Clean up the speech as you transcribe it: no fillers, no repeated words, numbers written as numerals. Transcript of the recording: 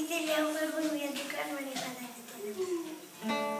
Celia Huergo y voy a tocar María Juana.